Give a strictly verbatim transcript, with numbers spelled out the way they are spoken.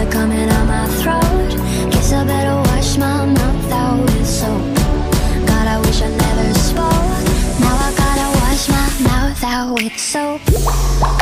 coming out my throat. Guess I better wash my mouth out with soap. God, I wish I never spoke. Now I gotta wash my mouth out with soap.